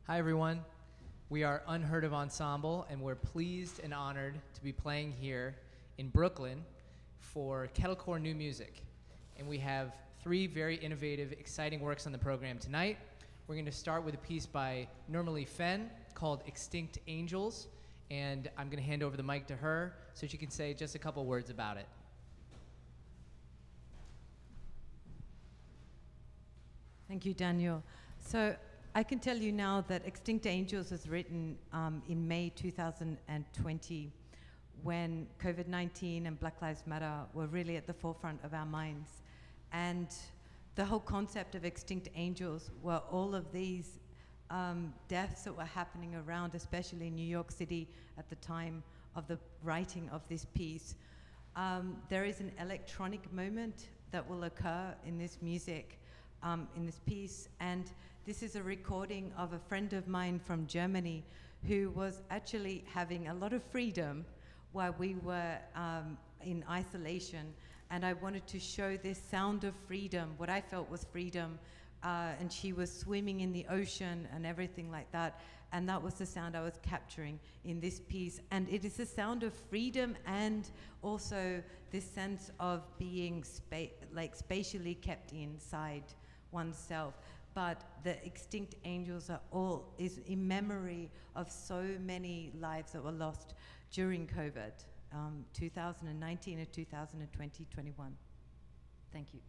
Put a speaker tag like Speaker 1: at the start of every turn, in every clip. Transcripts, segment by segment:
Speaker 1: Hi, everyone. We are Unheard-Of Ensemble, and we're pleased and honored to be playing here in Brooklyn for Kettle Corn New Music. And we have three very innovative, exciting works on the program tonight. We're going to start with a piece by Nirmali Fenn called Extinct Angels, and I'm going to hand over the mic to her so she can say just a couple words about it.
Speaker 2: Thank you, Daniel. So I can tell you now that Extinct Angels was written in May 2020 when COVID-19 and Black Lives Matter were really at the forefront of our minds. And the whole concept of Extinct Angels were all of these deaths that were happening around, especially in New York City at the time of the writing of this piece. There is an electronic moment that will occur in this music, in this piece, and this is a recording of a friend of mine from Germany who was actually having a lot of freedom while we were in isolation, and I wanted to show this sound of freedom, what I felt was freedom, and she was swimming in the ocean and everything like that, and that was the sound I was capturing in this piece. And it is the sound of freedom and also this sense of being spatially kept inside oneself. But the Extinct Angels is in memory of so many lives that were lost during COVID, 2019 and 2020, 21. Thank you.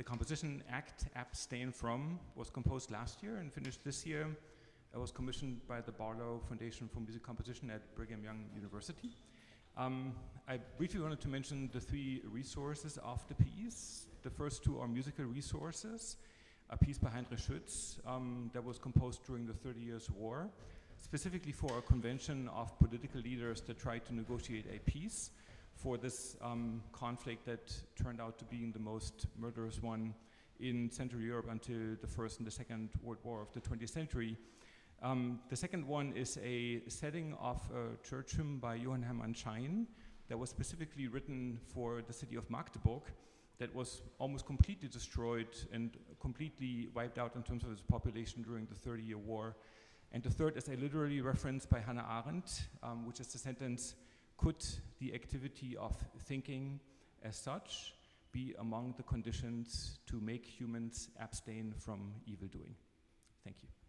Speaker 3: composition act Abstain From was composed last year and finished this year. It was commissioned by the Barlow Foundation for Music Composition at Brigham Young University. I briefly wanted to mention the three resources of the piece. The first two are musical resources. A piece by Heinrich Schütz that was composed during the 30 Years' War, specifically for a convention of political leaders that tried to negotiate a peace for this conflict that turned out to be the most murderous one in Central Europe until the First and the Second World War of the 20th century. The second one is a setting of a church hymn by Johann Hermann Schein that was specifically written for the city of Magdeburg, that was almost completely destroyed and completely wiped out in terms of its population during the 30-Year War. And the third is a literary reference by Hannah Arendt, which is the sentence, "Could the activity of thinking as such be among the conditions to make humans abstain from evildoing?" Thank you.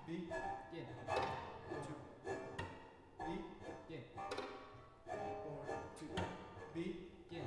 Speaker 1: begin. 2, begin. 1, 2, begin.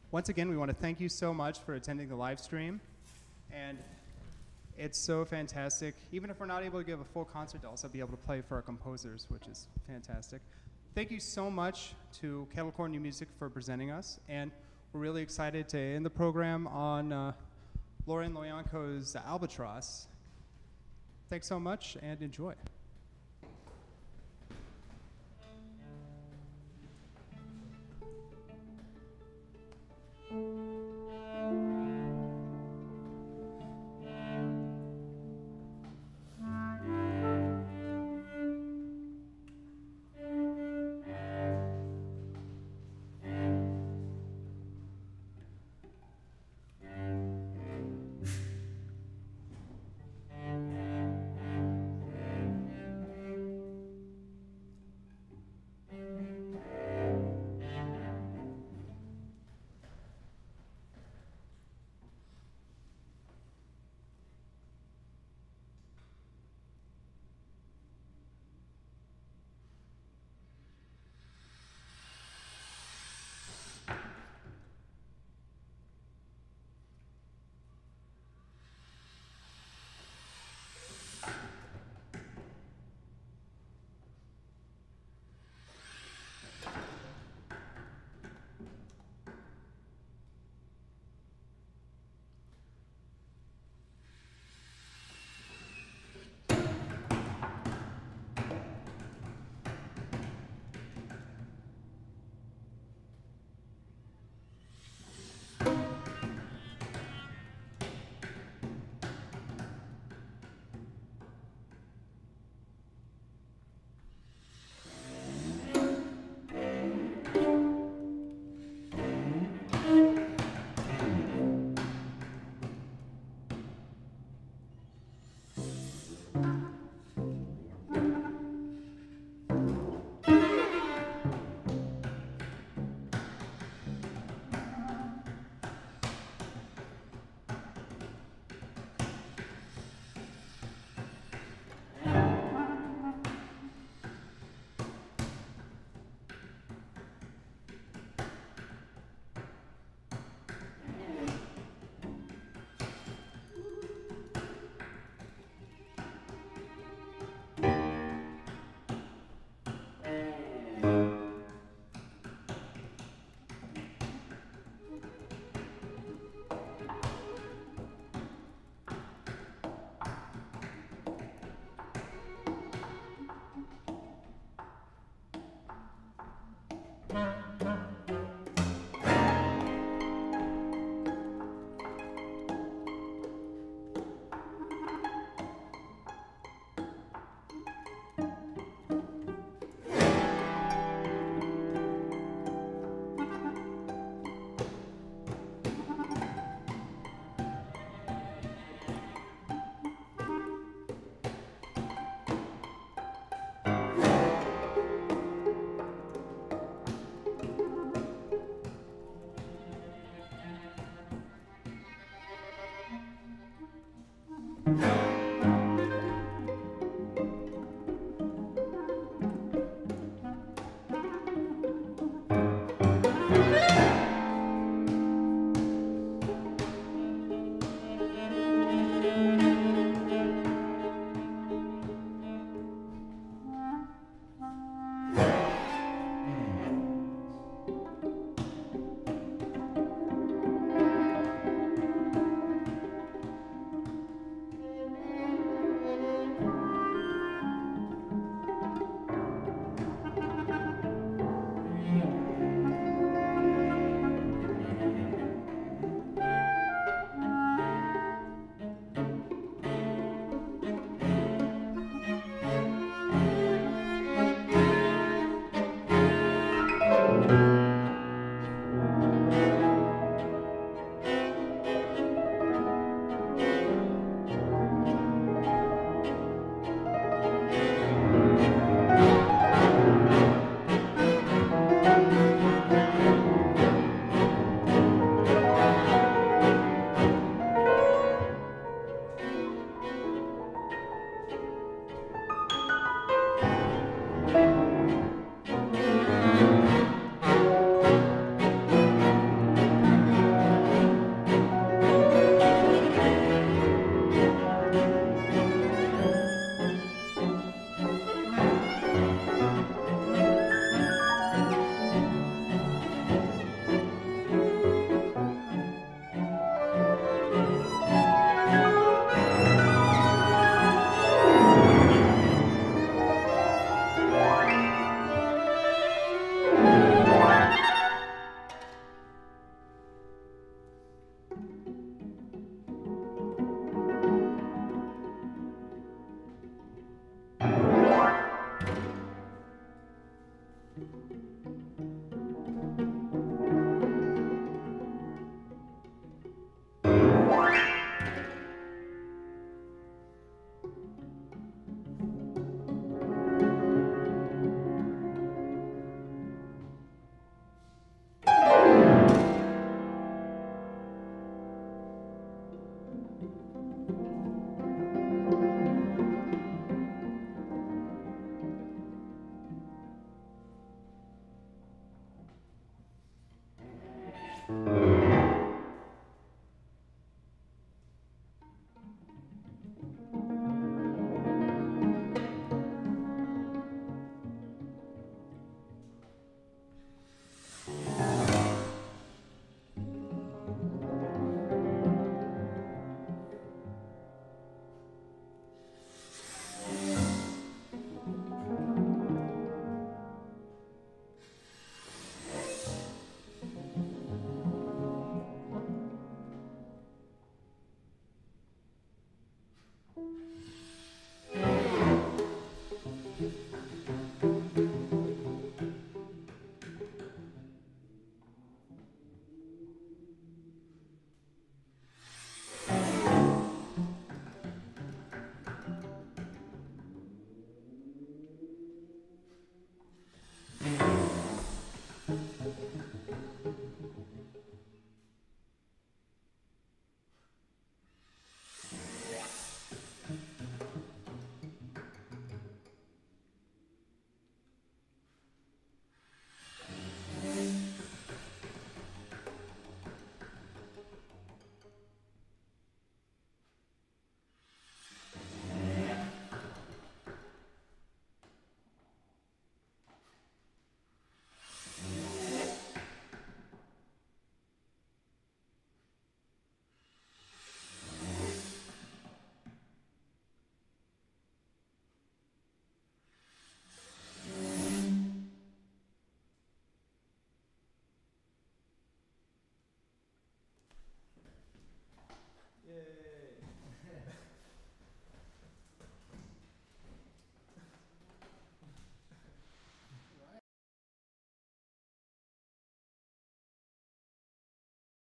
Speaker 4: once again, we want to thank you so much for attending the live stream. And it's so fantastic. Even if we're not able to give a full concert, to also be able to play for our composers, which is fantastic. Thank you so much to Kettle Corn New Music for presenting us. And we're really excited to end the program on Loren Loiacono's Albatross. Thanks so much and enjoy.